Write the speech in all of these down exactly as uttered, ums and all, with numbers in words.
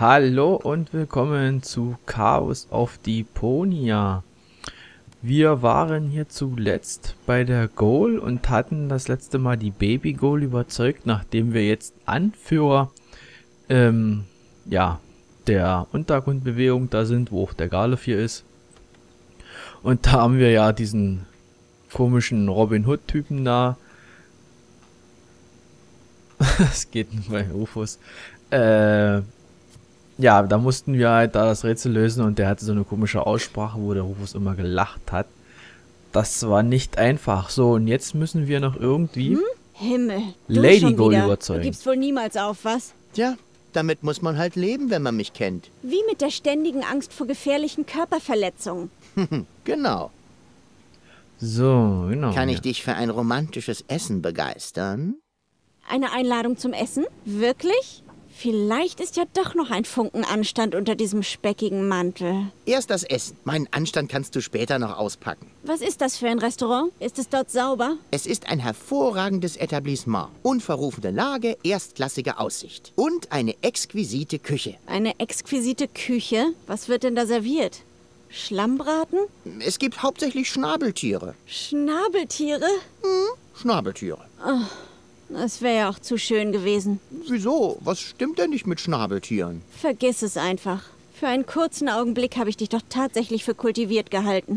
Hallo und willkommen zu Chaos auf Deponia. Wir waren hier zuletzt bei der Ghoul und hatten das letzte Mal die Baby Ghoul überzeugt, nachdem wir jetzt Anführer ähm, ja, der Untergrundbewegung da sind, wo auch der Garloff hier ist. Und da haben wir ja diesen komischen Robin Hood Typen da. Es geht nicht bei Rufus. Äh, ja, da mussten wir halt da das Rätsel lösen und der hatte so eine komische Aussprache, wo der Rufus immer gelacht hat. Das war nicht einfach. So, und jetzt müssen wir noch irgendwie hm? Himmel, du Lady schon Ghoul wieder. überzeugen. Du gibst wohl niemals auf, was? Tja, damit muss man halt leben, wenn man mich kennt. Wie mit der ständigen Angst vor gefährlichen Körperverletzungen. Genau. So, genau. Kann ich ja. dich für ein romantisches Essen begeistern? Eine Einladung zum Essen? Wirklich? Vielleicht ist ja doch noch ein Funken Anstand unter diesem speckigen Mantel. Erst das Essen. Meinen Anstand kannst du später noch auspacken. Was ist das für ein Restaurant? Ist es dort sauber? Es ist ein hervorragendes Etablissement. Unverrufene Lage, erstklassige Aussicht. Und eine exquisite Küche. Eine exquisite Küche? Was wird denn da serviert? Schlammbraten? Es gibt hauptsächlich Schnabeltiere. Schnabeltiere? Hm, Schnabeltiere. Oh, das wäre ja auch zu schön gewesen. Wieso? Was stimmt denn nicht mit Schnabeltieren? Vergiss es einfach. Für einen kurzen Augenblick habe ich dich doch tatsächlich für kultiviert gehalten.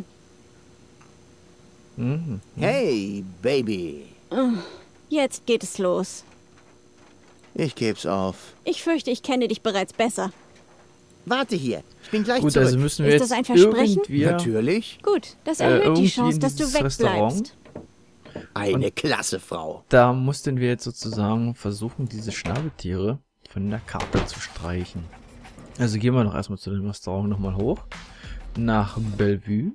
Mhm. Hey, Baby. Jetzt geht es los. Ich geb's auf. Ich fürchte, ich kenne dich bereits besser. Warte hier. Ich bin gleich Gut, zurück. also müssen wir Ist jetzt das ein Versprechen? irgendwie Natürlich. Gut, das Äh, erhöht irgendwie die Chance, in dass du dieses wegbleibst. Restaurant. Eine klasse Frau. Da mussten wir jetzt sozusagen versuchen, diese Schnabeltiere von der Karte zu streichen. Also gehen wir noch erstmal zu dem Restaurant nochmal hoch. Nach Bellevue.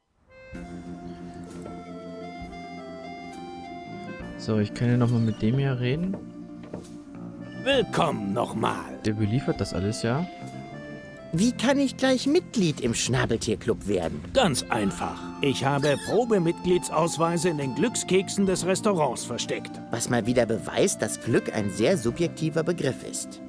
So, ich kann ja nochmal mit dem hier reden. Willkommen nochmal. Der beliefert das alles, ja. Wie kann ich gleich Mitglied im Schnabeltierclub werden? Ganz einfach. Ich habe Probemitgliedsausweise in den Glückskeksen des Restaurants versteckt. Was mal wieder beweist, dass Glück ein sehr subjektiver Begriff ist.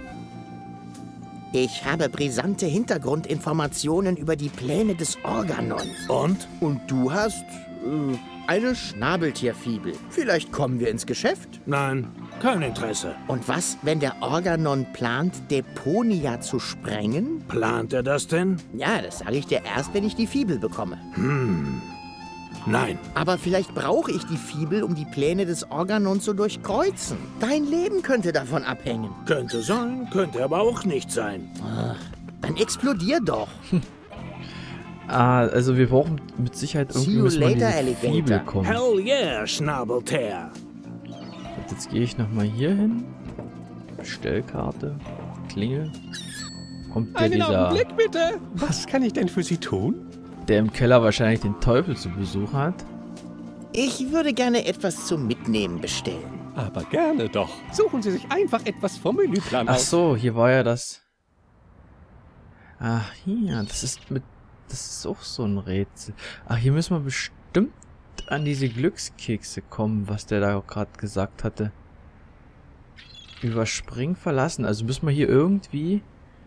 Ich habe brisante Hintergrundinformationen über die Pläne des Organon. Und? Und du hast äh, eine Schnabeltierfibel. Vielleicht kommen wir ins Geschäft. Nein, kein Interesse. Und was, wenn der Organon plant, Deponia zu sprengen? Plant er das denn? Ja, das sage ich dir erst, wenn ich die Fibel bekomme. Hm. Nein. Aber vielleicht brauche ich die Fibel, um die Pläne des Organon zu durchkreuzen. Dein Leben könnte davon abhängen. Könnte sein, könnte aber auch nicht sein. Ach, dann explodier doch. Ah, also wir brauchen mit Sicherheit See irgendwie you müssen wir an later, diese Alligator. Fibel kommen. Hell yeah, Schnabeltier. Und jetzt gehe ich nochmal hier hin. Bestellkarte. Klingel. Kommt der Einen dieser, Augenblick bitte. Was kann ich denn für Sie tun? der im Keller wahrscheinlich den Teufel zu Besuch hat. Ich würde gerne etwas zum Mitnehmen bestellen. Aber gerne doch. Suchen Sie sich einfach etwas vom Menüplan Ach aus. so, hier war ja das. Ach, hier, das ist mit. Das ist auch so ein Rätsel. Ach, hier müssen wir bestimmt an diese Glückskekse kommen, was der da gerade gesagt hatte. Überspringen, verlassen. Also müssen wir hier irgendwie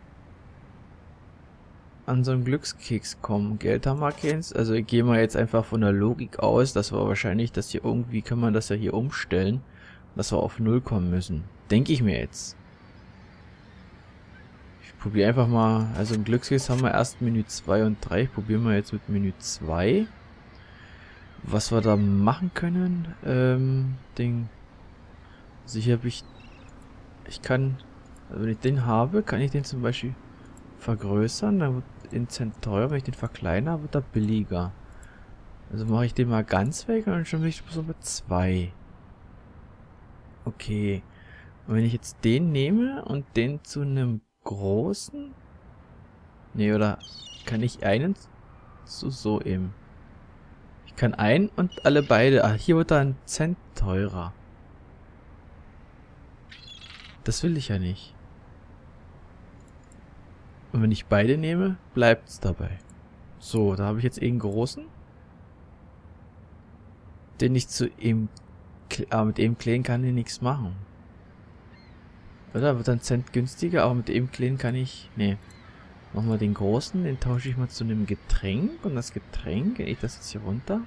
an so einen Glückskeks kommen. Geld haben wir keins. Also gehen wir jetzt einfach von der Logik aus, dass wir wahrscheinlich, dass hier irgendwie, kann man das ja hier umstellen, dass wir auf Null kommen müssen. Denke ich mir jetzt. Ich probiere einfach mal, also im Glückskeks haben wir erst Menü zwei und drei. Ich probiere mal jetzt mit Menü zwei. Was wir da machen können, ähm, Ding. Also hier habe ich, ich kann, also wenn ich den habe, kann ich den zum Beispiel vergrößern, dann wird in Cent teurer, wenn ich den verkleinere, wird er billiger. Also mache ich den mal ganz weg und dann schon bin ich so mit zwei. Okay. Und wenn ich jetzt den nehme und den zu einem großen? Nee, oder kann ich einen zu so eben? Ich kann einen und alle beide. Ah, hier wird er ein Cent teurer. Das will ich ja nicht. Und wenn ich beide nehme, bleibt es dabei. So, da habe ich jetzt eh einen großen. Den ich zu ihm... Ah, mit dem Kleinen kann ich nichts machen. Oder? Wird dann Cent günstiger, aber mit dem kleinen kann ich... Nee. Machen wir den großen, den tausche ich mal zu einem Getränk. Und das Getränk, gehe ich das jetzt hier runter.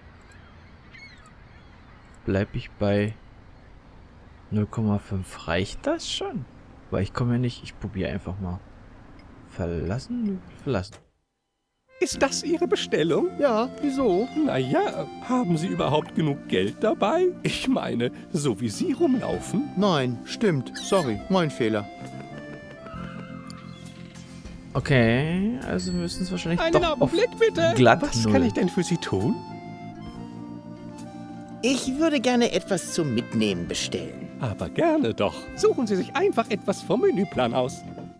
Bleibe ich bei null Komma fünf. Reicht das schon? Weil ich komme ja nicht... Ich probiere einfach mal. Verlassen? Verlassen. Ist das Ihre Bestellung? Ja, wieso? Naja, haben Sie überhaupt genug Geld dabei? Ich meine, so wie Sie rumlaufen. Nein, stimmt. Sorry, mein Fehler. Okay, also müssen es wahrscheinlich Einen doch Augenblick auf bitte. glatt Was null. kann ich denn für Sie tun? Ich würde gerne etwas zum Mitnehmen bestellen. Aber gerne doch. Suchen Sie sich einfach etwas vom Menüplan aus.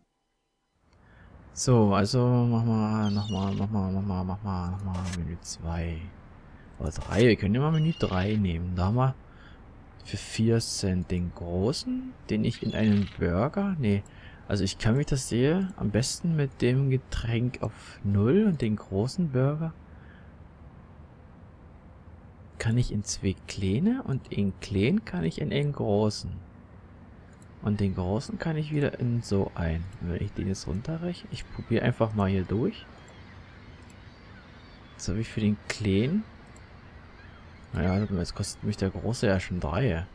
So, also mach mal, nochmal, mach mal, mach mal, mach mal, mach mal Menü zwei. Oder drei, wir können ja mal Menü drei nehmen. Da haben wir für vier Cent den großen, den ich in einen Burger, nee, also ich kann, wie ich das sehe, am besten mit dem Getränk auf null und den großen Burger kann ich in zwei kleine und in klein kann ich in einen großen. Und den großen kann ich wieder in so ein. Wenn ich den jetzt runterrechne, ich probiere einfach mal hier durch. Jetzt habe ich für den kleinen. Naja, jetzt kostet mich der große ja schon drei.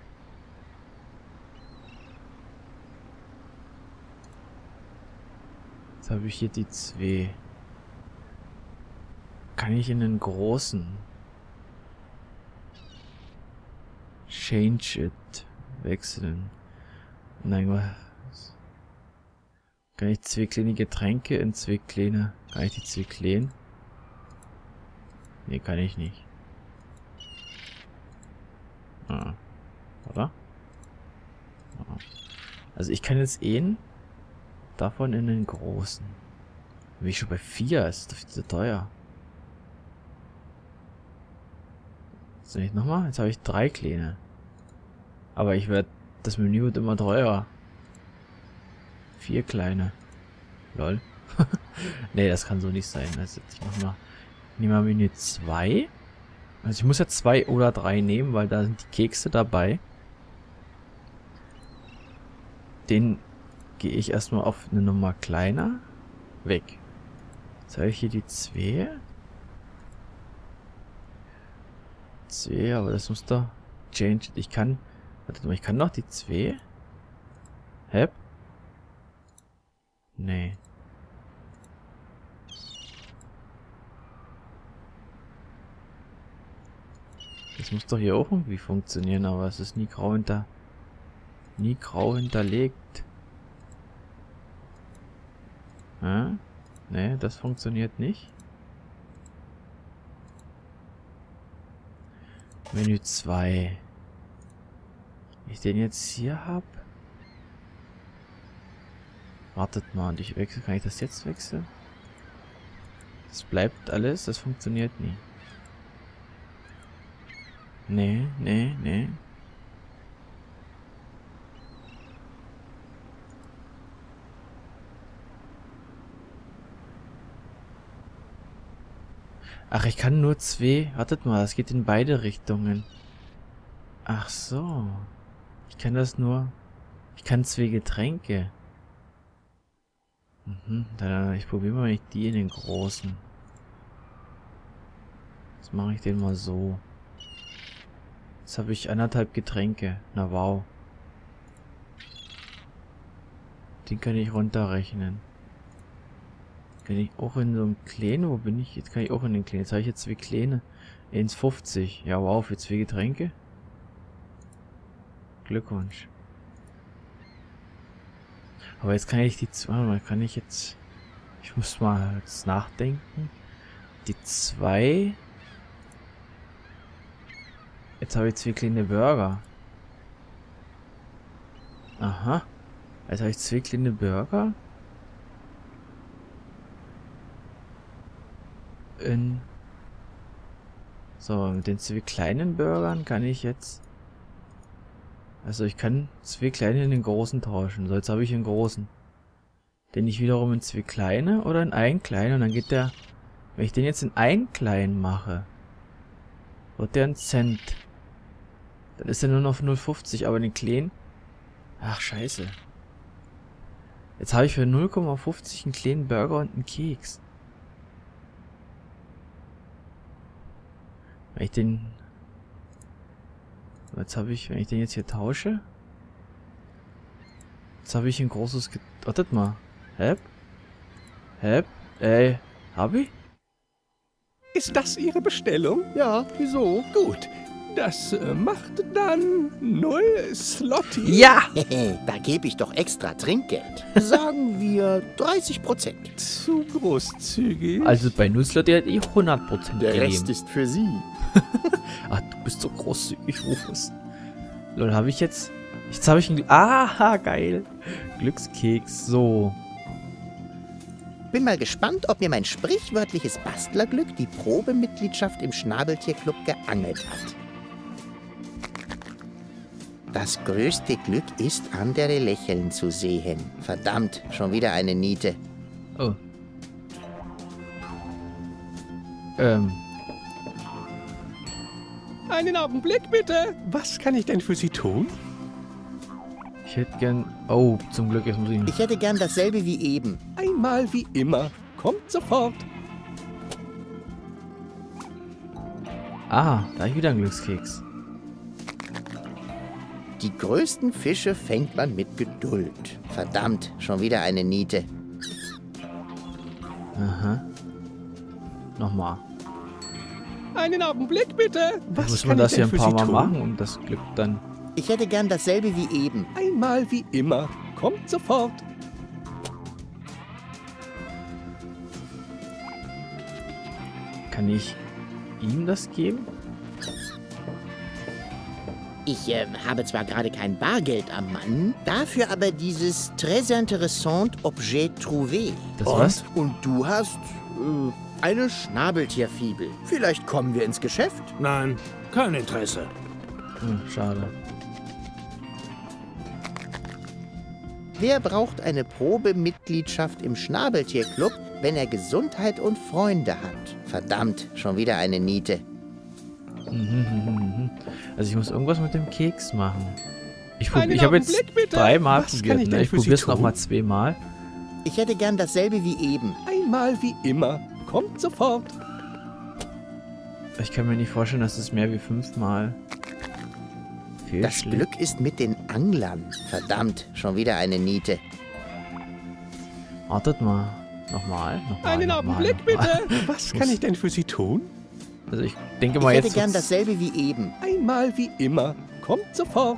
Jetzt habe ich hier die zwei. Kann ich in den großen? Change it. Wechseln. Nein, was? Kann ich zwei kleine Getränke in zwei kleine... Kann ich die zwei kleinen? Nee, kann ich nicht. Ah. Oder? Ah. Also ich kann jetzt einen davon in den großen. Bin ich schon bei vier? Das ist doch viel zu teuer. Jetzt nicht nochmal? Jetzt habe ich drei kleine. Aber ich werde... Das Menü wird immer teurer. Vier kleine. Lol. Nee, das kann so nicht sein. Also ich mach mal, nehme mal Menü zwei. Also ich muss ja zwei oder drei nehmen, weil da sind die Kekse dabei. Den gehe ich erstmal auf eine Nummer kleiner. Weg. Jetzt habe ich hier die zwei. zwei, aber das muss doch... Change. Ich kann... Warte mal, ich kann noch die zwei. Hä? Nee. Das muss doch hier auch irgendwie funktionieren, aber es ist nie grau hinter... Nie grau hinterlegt. Hä? Nee, das funktioniert nicht. Menü zwei. Wenn ich den jetzt hier habe. Wartet mal, und ich wechsle. Kann ich das jetzt wechseln? Das bleibt alles, das funktioniert nie. Nee, nee, nee. Ach, ich kann nur zwei. Wartet mal, das geht in beide Richtungen. Ach so. Ich kann das nur... Ich kann zwei Getränke. Mhm, dann, ich probiere mal nicht die in den großen. Jetzt mache ich den mal so. Jetzt habe ich anderthalb Getränke. Na wow. Den kann ich runterrechnen. Kann ich auch in so einem kleinen, wo bin ich? Jetzt kann ich auch in den kleinen. Jetzt habe ich jetzt zwei kleine. eins fünfzig. Ja wow, für zwei Getränke. Glückwunsch. Aber jetzt kann ich die zwei, kann ich jetzt, ich muss mal jetzt nachdenken. Die zwei. Jetzt habe ich zwei kleine Burger. Aha. Jetzt habe ich zwei kleine Burger. In. So, mit den zwei kleinen Burgern kann ich jetzt. Also ich kann zwei kleine in den großen tauschen. So, jetzt habe ich einen großen. Den ich wiederum in zwei kleine oder in einen kleinen. Und dann geht der... Wenn ich den jetzt in einen kleinen mache, wird der ein Cent. Dann ist er nur noch null Komma fünfzig. Aber den kleinen... Ach, scheiße. Jetzt habe ich für null Komma fünfzig einen kleinen Burger und einen Keks. Wenn ich den... Jetzt habe ich, wenn ich den jetzt hier tausche... Jetzt habe ich ein großes... Ge Wartet mal. Hep? Hep? Ey, hab ich? Ist das Ihre Bestellung? Ja, wieso? Gut. Das äh, macht dann null Slotty. Ja! Da gebe ich doch extra Trinkgeld. Sagen wir dreißig Prozent. Zu großzügig. Also bei Nusslotti hätte ich hundert Prozent Der gegeben. Rest ist für Sie. Ach, du bist so großzügig, Rufus. Lol, habe ich jetzt... Jetzt habe ich ein... Aha, geil. Glückskeks, so. Bin mal gespannt, ob mir mein sprichwörtliches Bastlerglück die Probemitgliedschaft im Schnabeltierclub geangelt hat. Das größte Glück ist, andere lächeln zu sehen. Verdammt, schon wieder eine Niete. Oh. Ähm. Einen Augenblick bitte. Was kann ich denn für Sie tun? Ich hätte gern... Oh, zum Glück, jetzt muss ich... Ich hätte gern dasselbe wie eben. Einmal wie immer. Kommt sofort. Ah, da habe ich wieder einen Glückskeks. Die größten Fische fängt man mit Geduld. Verdammt, schon wieder eine Niete. Aha. Nochmal. Einen Augenblick bitte. Was Muss kann man das ich hier denn ein für paar Sie Mal tun? machen, um das Glück dann... Ich hätte gern dasselbe wie eben. Einmal wie immer. Kommt sofort. Kann ich ihm das geben? Ich äh, habe zwar gerade kein Bargeld am Mann, dafür aber dieses très intéressant Objet trouvé. Das und, was? Und du hast äh, eine Schnabeltierfibel. Vielleicht kommen wir ins Geschäft. Nein, kein Interesse. Hm, schade. Wer braucht eine Probemitgliedschaft im Schnabeltierclub, wenn er Gesundheit und Freunde hat? Verdammt, schon wieder eine Niete. Also ich muss irgendwas mit dem Keks machen. Ich, prob- Einen ich habe jetzt Augenblick, bitte. dreimal Was kann probiert. ich Ne? denn Ich für Sie probiere es tun? nochmal zweimal. Ich hätte gern dasselbe wie eben. Einmal wie immer. Kommt sofort. Ich kann mir nicht vorstellen, dass es mehr wie fünfmal Das fehlschlägt. Glück ist mit den Anglern. Verdammt, schon wieder eine Niete. Wartet mal. Nochmal. nochmal Einen nochmal, Augenblick nochmal. bitte. Was kann ich denn für Sie tun? Also ich denke Ich mal hätte jetzt... gern wird's- dasselbe wie eben. Einmal wie immer. Kommt sofort.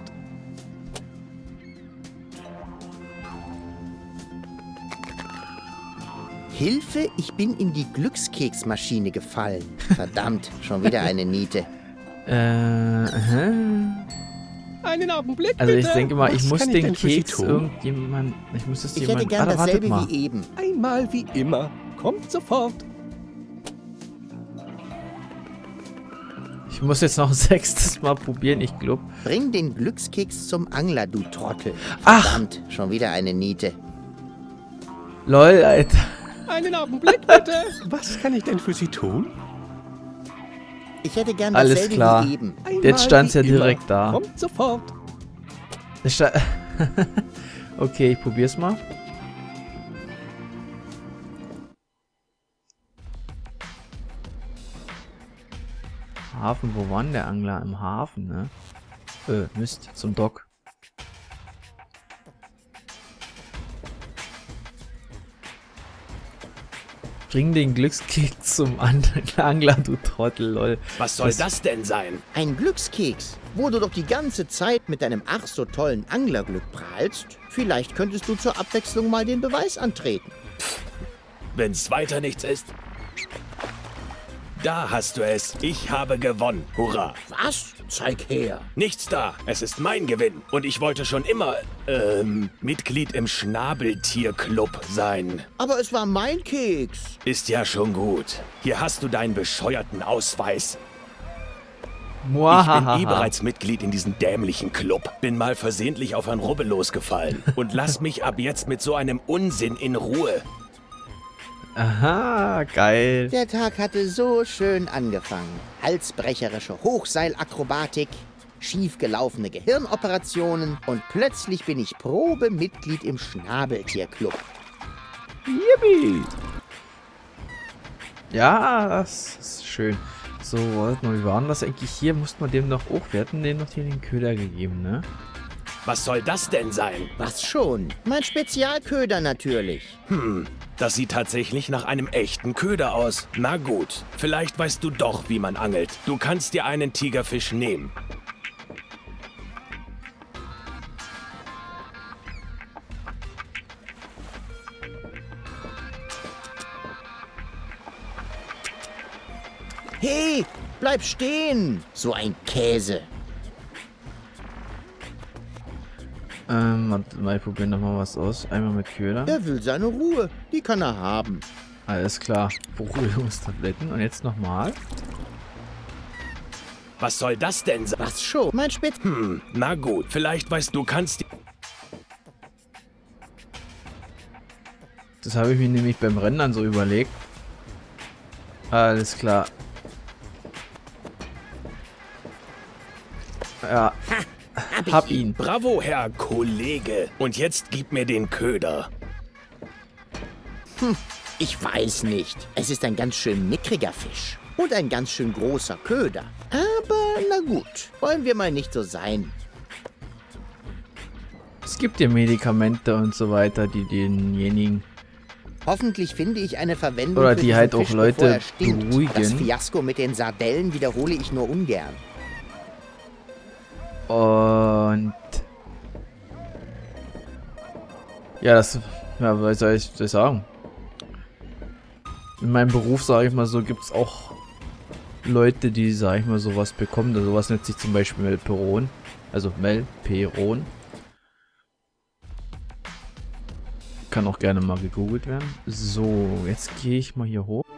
Hilfe, ich bin in die Glückskeksmaschine gefallen. Verdammt, schon wieder eine Niete. Äh, aha. Einen Augenblick Also bitte. ich denke mal, ich Was muss kann den denn für Sie Keks tun? irgendjemand... Ich muss es Ich jemand... hätte gern ah, wartet dasselbe mal. wie eben. Einmal wie immer. Kommt sofort. Ich muss jetzt noch ein sechstes Mal probieren, ich glaube. Bring den Glückskeks zum Angler, du Trottel. Ach. Verdammt, schon wieder eine Niete. Lol, Alter. Einen Augenblick bitte. Was kann ich denn für Sie tun? Ich hätte gern Alles dasselbe klar. wie eben. Einmal Jetzt stand's wie ja immer. direkt da. Kommt sofort. Das sta- Okay, ich probier's mal. Hafen, wo war denn der Angler? Im Hafen, ne? Äh, Mist, zum Dock. Bring den Glückskeks zum An- Angler, du Trottel, lol. Was soll Das- das denn sein? Ein Glückskeks, wo du doch die ganze Zeit mit deinem ach so tollen Anglerglück prahlst. Vielleicht könntest du zur Abwechslung mal den Beweis antreten. Wenn's weiter nichts ist. Da hast du es. Ich habe gewonnen. Hurra. Was? Zeig her. Nichts da. Es ist mein Gewinn. Und ich wollte schon immer, ähm, Mitglied im Schnabeltierclub sein. Aber es war mein Keks. Ist ja schon gut. Hier hast du deinen bescheuerten Ausweis. Ich bin eh bereits Mitglied in diesem dämlichen Club. Bin mal versehentlich auf ein Rubbellos gefallen. Und lass mich ab jetzt mit so einem Unsinn in Ruhe. Aha, geil. Der Tag hatte so schön angefangen. Halsbrecherische Hochseilakrobatik, schiefgelaufene Gehirnoperationen und plötzlich bin ich Probemitglied im Schnabeltierclub. Yippie! Ja, das ist schön. So, warte mal, wie war denn das eigentlich hier? Mussten wir dem noch hoch? Wir hatten dem noch hier den Köder gegeben, ne? Was soll das denn sein? Was schon? Mein Spezialköder natürlich. Hm, das sieht tatsächlich nach einem echten Köder aus. Na gut, vielleicht weißt du doch, wie man angelt. Du kannst dir einen Tigerfisch nehmen. Hey, bleib stehen! So ein Käse. Ähm, warte mal, ich probiere nochmal was aus. Einmal mit Köder. Er will seine Ruhe. Die kann er haben. Alles klar. Beruhigungstabletten. Und jetzt nochmal. Was soll das denn sein? Was schon? Mein Spitz... Hm, na gut, vielleicht weißt du, kannst dir... Das habe ich mir nämlich beim Rendern so überlegt. Alles klar. Ja. Ha, hab, ich Hab ihn. ihn. Bravo, Herr Kollege. Und jetzt gib mir den Köder. Hm, ich weiß nicht. Es ist ein ganz schön mickriger Fisch. Und ein ganz schön großer Köder. Aber na gut, wollen wir mal nicht so sein. Es gibt ja Medikamente und so weiter, die denjenigen... Hoffentlich finde ich eine Verwendung Oder für die diesen halt auch Fisch, Leute bevor er stinkt. beruhigen. Das Fiasko mit den Sardellen wiederhole ich nur ungern. Und... Ja, das... Ja, was soll ich das sagen? In meinem Beruf, sage ich mal so, gibt es auch Leute, die, sage ich mal, sowas bekommen. Also sowas nennt sich zum Beispiel Melperon. Also Melperon. Kann auch gerne mal gegoogelt werden. So, jetzt gehe ich mal hier hoch.